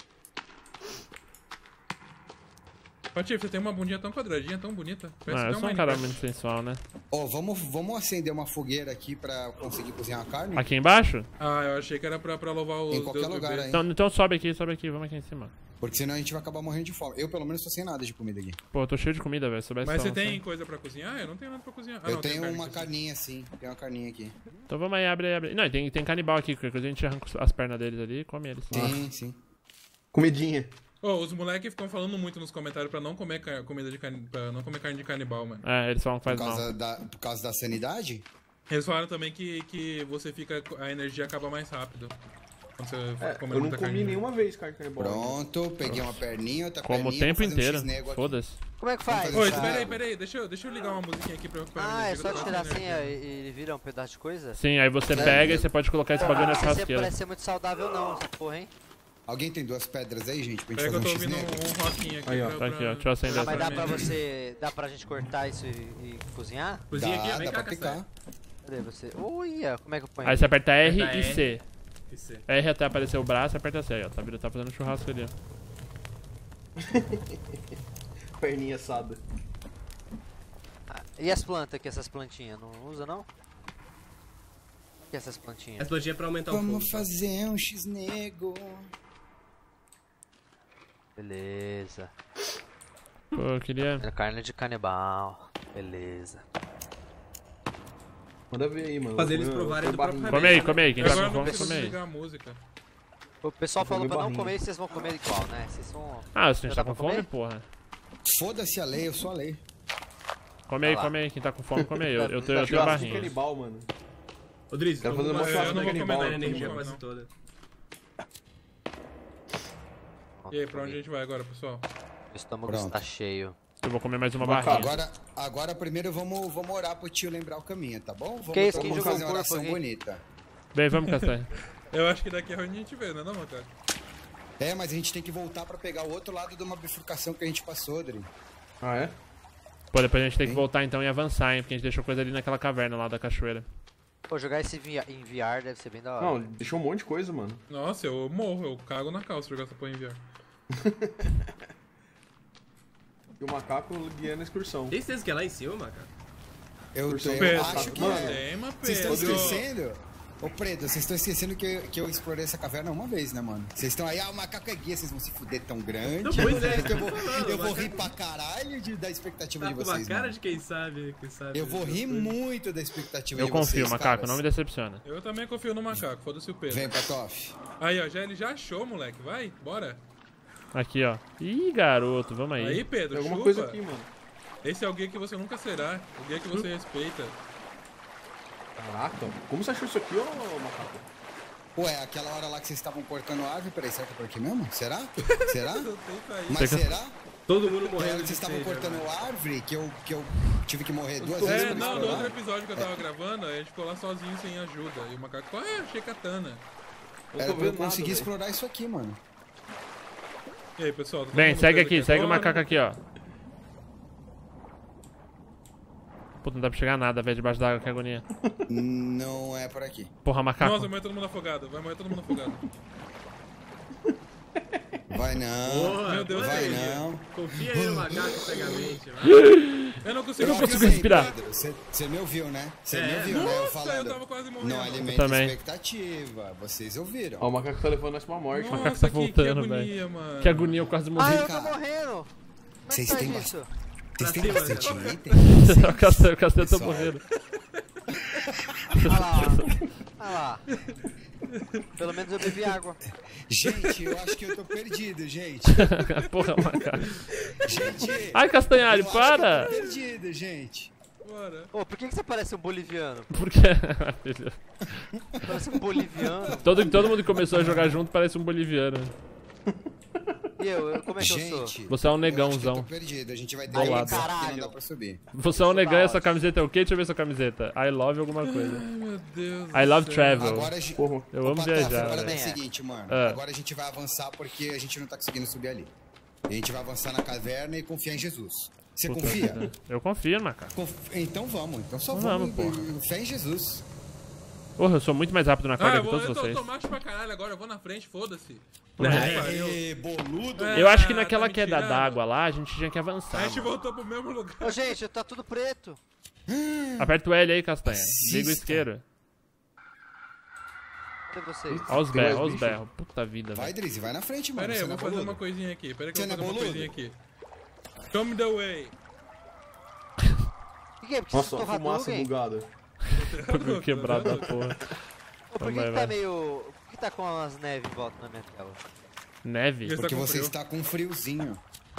S1: Patife, você tem uma bundinha tão quadradinha, tão bonita.
S3: Ah,
S1: Parece
S3: eu
S1: até
S3: sou um
S1: uma
S3: cara
S1: Minecraft.
S3: muito sensual, né?
S6: Ó, vamos, vamos acender uma fogueira aqui pra conseguir cozinhar a carne?
S3: Aqui embaixo?
S1: Ah, eu achei que era pra, pra louvar os
S6: Em qualquer
S1: deus
S6: lugar
S1: bebês.
S6: aí.
S3: Então, então sobe aqui, sobe aqui, vamos aqui em cima.
S6: Porque senão a gente vai acabar morrendo de fome. Eu, pelo menos, tô sem nada de comida aqui.
S3: Pô, eu tô cheio de comida, velho. Soubesse
S1: Mas
S3: só,
S1: você tem
S3: assim.
S1: coisa pra cozinhar? Eu não tenho nada pra cozinhar. Ah,
S6: eu
S1: não,
S6: tenho
S1: carne
S6: uma
S1: aqui.
S6: carninha, sim. Tem uma carninha aqui.
S3: Então vamos aí, abre aí, abre aí. Não, tem, tem canibal aqui, qualquer coisa a gente arranca as pernas deles ali e come eles.
S6: Sim, sim.
S5: Comidinha.
S1: Ô, os moleques ficam falando muito nos comentários pra não comer ca- comida de carne, pra não comer carne de canibal, mano.
S3: É, eles falam que
S6: Por
S3: faz mal.
S6: causa, da, por causa da sanidade?
S1: Eles falaram também que, que você fica. A energia acaba mais rápido. Quando você
S5: É,
S1: come
S5: eu não
S1: muita
S5: comi
S1: carne.
S5: nenhuma vez carne canibal.
S6: Pronto, peguei uma perninha, outra
S3: Como o
S6: perninha.
S3: tempo
S6: vou fazer um
S3: inteiro.
S6: X-nego aqui.
S3: Foda-se.
S2: Como é que faz?
S6: Vamos
S1: Oi,
S6: fazer
S2: Ah,
S1: espera aí, espera aí. Deixa eu, deixa eu ligar uma musiquinha aqui pra eu recuperar
S2: Ah, é
S1: energia,
S2: só
S1: que eu tô
S2: tirar
S1: sem
S2: assim
S1: energia.
S2: ó, e e ele vira um pedaço de coisa?
S3: Sim, aí você
S6: É,
S3: pega e
S6: eu-
S3: você pode colocar esse bagulho na
S2: Ah, você
S3: churrasqueira.
S2: parece ser muito saudável não, essa porra, hein?
S6: Alguém tem duas pedras aí, gente, pra gente
S1: Pera que eu
S6: fazer
S1: tô
S6: um
S1: ouvindo
S6: X-nego?
S1: um, um rockinho aqui.
S5: Aí, ó,
S1: pra,
S3: tá aqui,
S1: pra-
S3: ó, deixa eu acender
S2: Ah,
S3: essa
S2: mas dá
S3: pra
S2: pra
S3: mim.
S2: você. Dá pra gente cortar isso e, e cozinhar?
S4: Cozinha aqui,
S6: Dá,
S4: vem
S6: dá
S4: cá,
S6: pra
S4: Castanho.
S6: picar.
S2: Cadê você? Olha, como é que eu ponho?
S3: Aí você aperta R
S4: Aperta
S3: e
S4: R.
S3: C.
S4: Isso.
S3: R até aparecer o braço, aperta C aí, ó. Tá, vira- tá fazendo churrasco ali, ó.
S5: Perninha assada.
S2: Ah, e as plantas aqui, essas plantinhas? Não usa não? O que é essas plantinhas?
S4: Essa plantinha é pra aumentar o fogo.
S6: Vamos fazer um X-nego.
S2: Beleza.
S3: Pô, eu queria...
S2: Carne de canibal. Beleza.
S5: Manda ver aí, mano.
S4: Fazer eles
S5: Eu- eu-
S4: provarem
S5: eu
S4: do
S5: barrinho.
S4: próprio
S3: Come aí, come aí. Quem tá
S1: Agora
S3: com
S1: eu não
S3: fome,
S1: preciso
S3: come aí.
S1: ligar a música.
S2: O pessoal
S5: Eu
S2: falou
S5: comi
S2: pra não
S5: barrinha.
S2: comer e vocês vão comer igual, né? Vocês vão...
S3: Ah, se a gente
S2: Já
S3: tá
S2: dá
S3: com
S2: pra
S3: fome,
S2: comer?
S3: porra.
S6: Foda-se a lei, eu sou a lei.
S3: Come aí,
S2: Vai lá.
S3: come aí. Quem tá com fome, come aí. Eu, eu, tô, eu tenho
S5: Churrasco de
S3: barrinha.
S5: canibal, mano.
S4: Ô, Driz,
S5: Quero
S4: então
S5: fazer uma
S4: vamos
S1: churrasco
S4: fazer
S1: de
S4: aqui
S1: canibal,
S4: pra dar
S1: não
S4: energia
S1: vou
S4: quase
S1: não.
S4: toda.
S1: E aí, pra onde a gente vai agora, pessoal?
S2: O estômago
S6: Pronto.
S2: está cheio.
S3: Eu vou comer mais uma
S5: Macaco.
S3: barrinha.
S6: Agora, agora primeiro vamos, vamos orar pro tio lembrar o caminho, tá bom? Vamos,
S2: Que isso,
S6: vamos
S2: quem jogou
S6: fazer uma
S2: o corpo
S6: oração
S2: aqui?
S6: bonita.
S3: Bem, vamos, Castanho.
S1: Eu acho que daqui a onde a gente vê, né, não, Macaco?
S6: É, mas a gente tem que voltar pra pegar o outro lado de uma bifurcação que a gente passou, Dri.
S5: Ah, é?
S3: Pô, depois a gente tem que voltar então e avançar, hein? Porque a gente deixou coisa ali naquela caverna lá da cachoeira.
S2: Pô, jogar esse via- em V R deve ser bem da hora.
S5: Não, deixou um monte de coisa, mano.
S1: Nossa, eu morro, eu cago na calça jogar essa porra em V R.
S5: E o macaco guiando a excursão.
S4: Tem certeza que é lá em cima, macaco?
S6: Eu,
S5: Por
S6: eu
S5: seu
S1: Pedro,
S6: acho que
S5: mano,
S6: é.
S1: tema,
S6: Vocês estão
S1: Pedro.
S6: esquecendo? Ô, Preto, vocês estão esquecendo que, eu- que eu explorei essa caverna uma vez, né, mano? Vocês estão aí, ah, o macaco é guia, vocês vão se fuder tão grande.
S4: Não, pois é.
S6: que eu vou,
S4: Não,
S6: eu vou
S4: macaco-
S6: rir pra caralho de, da expectativa
S4: Tá
S6: de
S4: com
S6: vocês,
S4: uma cara
S6: mano.
S4: de quem sabe, quem sabe.
S6: Eu vou
S4: dessas
S6: rir
S4: coisas.
S6: muito da expectativa
S3: Eu
S6: de
S3: confio,
S6: vocês,
S3: macaco,
S6: caras.
S3: não me decepciona.
S1: Eu também confio no macaco, foda-se o Pedro.
S6: Vem, Patof.
S1: Aí, ó, já, ele já achou, moleque. Vai, bora.
S3: Aqui, ó. Ih, garoto, vamos aí.
S1: Aí, Pedro,
S5: Tem alguma
S1: chupa.
S5: coisa aqui, mano.
S1: Esse é o guia que você nunca será. O guia que você respeita.
S5: Caraca, como você achou isso aqui, ô macaco?
S6: Ué, aquela hora lá que vocês estavam cortando a árvore, peraí, será que é por aqui mesmo? Será? Será?
S1: Eu tento aí.
S6: Mas será?
S4: Todo mundo
S6: Foi a hora
S4: morrendo
S6: que
S4: de
S6: vocês estavam
S4: sede,
S6: cortando
S4: agora.
S6: a árvore que eu, que eu tive que morrer duas vezes
S1: É,
S6: pra
S1: não, no
S6: explorar?
S1: outro episódio que eu tava gravando, a gente ficou lá sozinho sem ajuda. E o macaco falou, ah, achei katana.
S5: Eu
S6: Era
S5: tô
S6: pra eu
S5: vendo nada,
S6: conseguir
S5: velho.
S6: explorar isso aqui, mano.
S1: E aí, pessoal? tá todo
S3: Vem,
S1: mundo
S3: segue
S1: preso
S3: aqui, segue o
S1: agora?
S3: macaco aqui, ó. Puta, não dá pra chegar nada, velho, debaixo d'água, que agonia.
S6: Não é por aqui.
S3: Porra, macaco.
S1: Nossa, vai morrer todo mundo afogado. Vai morrer todo mundo afogado.
S6: Vai não.
S4: Boa,
S1: Meu Deus,
S6: vai
S1: Deus.
S6: não.
S4: Confia aí no macaco cegamente, vai.
S1: Eu não consigo
S3: Eu não consigo
S6: avisei,
S3: respirar.
S6: Pedro, Você você me ouviu, né? Você
S4: É.
S6: me ouviu, né? Eu
S1: Nossa, eu
S6: falando.
S1: tava quase morrendo.
S6: Não alimente
S3: também.
S6: expectativa. Vocês ouviram.
S5: Ó, o macaco tá levando nós pra morte.
S1: Nossa,
S3: macaco tá
S1: que,
S3: voltando,
S1: que agonia, mano.
S3: Que agonia, eu quase
S2: Ah,
S3: morri.
S2: eu tô
S6: cara.
S2: morrendo. Como é
S6: Vocês
S2: que
S6: têm
S2: faz isso?
S6: Vocês têm
S4: cima,
S6: bastante
S4: né?
S6: item?
S3: O Castelo, o Castelo tá
S6: Pessoal.
S3: morrendo.
S2: Olha lá. Olha lá. Pelo menos eu bebi água.
S6: Gente, eu acho que eu tô perdido, gente.
S3: Porra, macaco.
S6: Gente.
S3: Ai, Castanhari,
S6: eu acho
S3: para!
S6: que eu tô perdido, gente.
S1: Bora.
S2: Ô, por que, que você parece um boliviano?
S3: Por quê? Filho?
S2: Parece um boliviano.
S3: todo, todo mundo que começou a jogar junto parece um boliviano.
S2: E eu, eu como é que eu sou?
S6: Gente.
S3: Você é um
S6: Eu acho que
S3: negãozão.
S6: eu tô perdido. A gente vai ter
S3: Bolado.
S6: que descer porque
S2: Caralho.
S6: não dá pra subir.
S3: Você é um
S2: Isso
S3: negão e
S2: dá
S3: essa
S2: ótimo.
S3: camiseta é o quê? Deixa eu ver sua camiseta. I love alguma
S1: Ai,
S3: coisa.
S1: meu Deus.
S3: I
S1: do
S3: love
S1: céu.
S3: travel.
S6: Agora a gente...
S5: Porra.
S3: Eu amo
S6: Ô,
S3: viajar,
S6: Pataf, agora
S3: velho.
S6: é o
S2: velho.
S6: seguinte, mano.
S3: Ah.
S6: Agora a gente vai avançar porque a gente não tá conseguindo subir ali. A gente vai avançar na caverna e confiar em Jesus. Você
S3: Puta
S6: confia?
S3: vida. Eu confio, macaco.
S6: Conf- Então vamos. Então só
S3: Vamos,
S6: vamos.
S3: porra.
S6: Fé em Jesus.
S3: Porra, eu sou muito mais rápido na
S1: Ah,
S3: corda
S1: eu,
S3: que
S1: vou,
S3: todos
S1: eu tô,
S3: vocês.
S1: tô macho pra caralho agora, eu vou na frente, foda-se.
S6: Ê, boludo.
S1: É.
S3: Eu acho que
S1: Ah,
S3: naquela
S1: tá me
S3: queda
S1: tirando.
S3: d'água lá, a gente tinha que avançar.
S1: A gente
S3: mano.
S1: voltou pro mesmo lugar.
S2: Ô, gente, tá tudo preto.
S3: Aperta o L aí, Castanha.
S6: Assista.
S3: Liga o isqueiro.
S2: Cadê vocês?
S3: Olha os
S5: Tem mais
S3: berros, olha os
S5: bicho?
S3: berros. Puta vida,
S6: Vai,
S3: velho.
S6: Drizzy, vai na frente, mano.
S1: Pera aí,
S6: Você
S1: eu
S6: não
S1: vou
S6: é
S1: fazer
S6: boludo.
S1: uma coisinha aqui. Pera aí que
S6: Você
S1: eu vou
S6: não é
S1: fazer uma
S6: boludo?
S1: coisinha aqui. Come the way.
S2: O que é? Precisa
S5: Nossa, a
S2: torrar
S5: fumaça
S2: alguém?
S5: bugada.
S3: Bagulho quebrado da porra.
S2: Ô, por que,
S3: Vai,
S2: que
S3: vai.
S2: tá meio... Por que tá com as neves em volta na minha tela?
S3: Neve?
S1: Esse-
S6: Porque
S1: Tá com
S6: você
S1: frio.
S6: está com friozinho.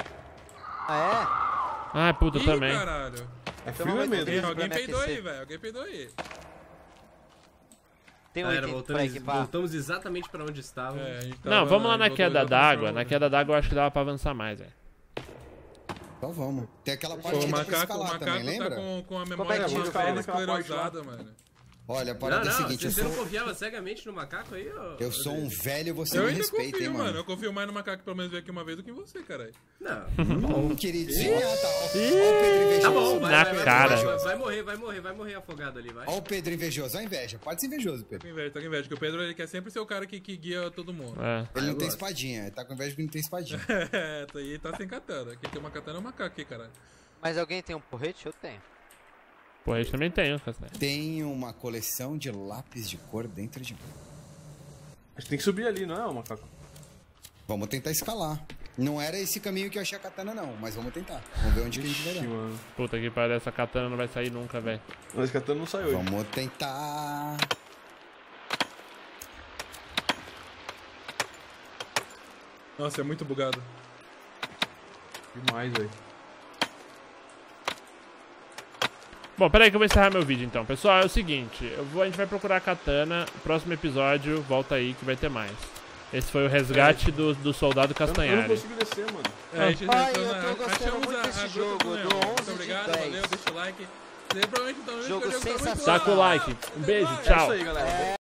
S2: Ah,
S3: Ah, puta, eu
S1: Ih,
S3: também.
S1: caralho.
S5: É
S2: Então
S5: frio ou é
S2: vamos
S5: medo?
S2: ver.
S1: Ih,
S2: pra
S1: alguém
S2: me
S1: peidou aí,
S2: aquecer.
S1: velho. Alguém peidou aí.
S2: é? Tem um
S4: Galera,
S2: item pra
S4: voltamos,
S2: equipar.
S4: voltamos exatamente pra onde estávamos.
S1: É, a gente
S3: Não,
S1: tava-
S3: vamos lá
S1: a
S3: na
S1: gente
S3: queda
S1: voltou lá pra
S3: d'água.
S1: chão,
S3: Na
S1: né?
S3: queda d'água eu acho que dava pra avançar mais, velho.
S6: Então vamos. Tem aquela parte
S1: Pô,
S6: que
S1: o
S6: dá pra
S1: macaco, o
S6: escalar
S1: macaco
S6: também,
S1: tá
S6: lembra?
S1: com, com a
S2: é
S1: memória
S2: que
S1: de uma
S5: fica
S1: velha
S5: naquela parte lá?
S1: esclerosada, mano.
S6: Olha, a
S4: Não,
S6: parada é a
S4: não,
S6: seguinte, eu
S4: você não
S6: sou,
S4: confiava cegamente no macaco aí, ó?
S6: eu sou um velho, você
S1: Eu
S6: me
S1: ainda
S6: respeita,
S1: confio,
S6: hein,
S1: mano.
S6: mano.
S1: Eu confio mais no macaco que pelo menos veio aqui uma vez do que em você, caralho.
S4: Não.
S6: Bom, queridinho. Ah, tá. Ó, ó o Pedro invejoso.
S4: Tá bom, vai,
S3: Na
S4: vai, vai,
S3: cara.
S4: Vai, vai morrer, vai morrer, vai morrer afogado ali, vai.
S6: Ó o Pedro invejoso. Ó a inveja. Pode ser invejoso,
S1: Tô
S6: Pedro.
S1: com inveja, tô com inveja. Que o Pedro ele quer sempre ser o cara que, que guia todo mundo.
S3: É.
S6: Ele
S4: eu
S6: não tem
S4: gosto.
S6: espadinha. Ele tá com inveja porque não tem espadinha.
S1: É, tá aí, tá sem katana. Quem tem uma katana é o macaco aqui, caralho.
S2: Mas alguém tem um porrete? Eu tenho.
S3: Porra, a gente também tem, Castanha.
S6: Tem uma coleção de lápis de cor dentro de mim.
S5: A gente tem que subir ali, não é, ô macaco?
S6: Vamos tentar escalar. Não era esse caminho que eu achei a katana, não. Mas vamos tentar. Vamos ver onde que a gente vai
S5: Ixi,
S6: dar.
S5: mano.
S3: Puta que pariu, essa katana não vai sair nunca, velho.
S5: Mas esse katana não saiu hoje.
S6: Vamos tentar.
S1: Nossa, é muito bugado.
S5: Demais, velho.
S3: Bom, pera aí que eu vou encerrar meu vídeo então. Pessoal, é o seguinte, eu vou, a gente vai procurar a katana. Próximo episódio, volta aí que vai ter mais. Esse foi o resgate do, do soldado
S5: Eu, eu não
S3: Castanhari.
S5: consigo descer, mano.
S1: É, a gente
S2: Ai,
S1: entrou
S2: eu
S1: na-
S2: tô gostando
S1: achamos
S2: muito
S1: a,
S2: desse
S1: a
S2: jogo,
S1: gruta do
S2: eu
S1: Leão.
S2: dou onze
S1: Muito
S2: de
S1: obrigado,
S2: dez.
S1: valeu, deixa o like. Você provavelmente tá no
S2: Jogo
S1: vídeo, tá muito
S2: sensacional.
S1: lá.
S3: Taca o like. Um beijo,
S1: Vai.
S3: tchau.
S5: É isso aí, galera.